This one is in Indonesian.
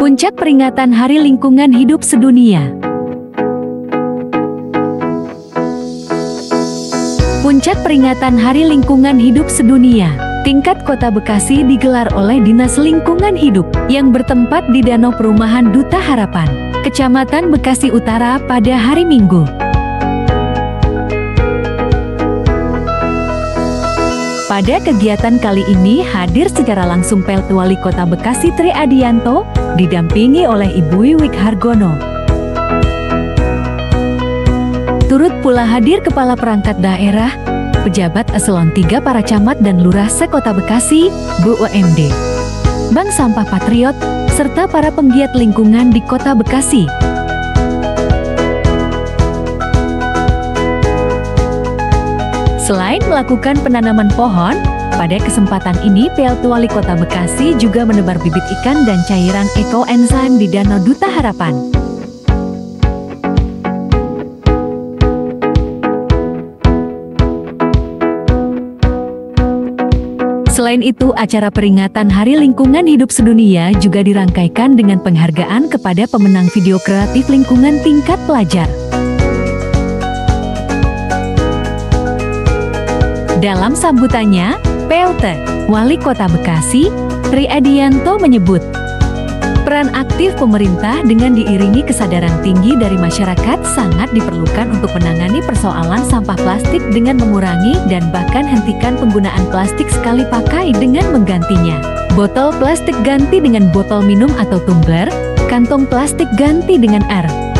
Puncak peringatan Hari Lingkungan Hidup Sedunia. Puncak peringatan Hari Lingkungan Hidup Sedunia tingkat Kota Bekasi digelar oleh Dinas Lingkungan Hidup yang bertempat di Danau Perumahan Duta Harapan, Kecamatan Bekasi Utara pada hari Minggu. Pada kegiatan kali ini hadir secara langsung PLT Wali Kota Bekasi Tri Adianto, didampingi oleh Ibu Wiwik Hargono. Turut pula hadir Kepala Perangkat Daerah, pejabat eselon 3 para camat dan lurah se-Kota Bekasi, BUMD, Bank Sampah Patriot, serta para penggiat lingkungan di Kota Bekasi. Selain melakukan penanaman pohon, pada kesempatan ini PLT Wali Kota Bekasi juga menebar bibit ikan dan cairan ekoenzim di Danau Duta Harapan. Selain itu, acara peringatan Hari Lingkungan Hidup Sedunia juga dirangkaikan dengan penghargaan kepada pemenang video kreatif lingkungan tingkat pelajar. Dalam sambutannya, PLT Wali Kota Bekasi Tri Adianto menyebut, peran aktif pemerintah dengan diiringi kesadaran tinggi dari masyarakat sangat diperlukan untuk menangani persoalan sampah plastik dengan mengurangi dan bahkan hentikan penggunaan plastik sekali pakai dengan menggantinya. Botol plastik ganti dengan botol minum atau tumbler, kantong plastik ganti dengan air.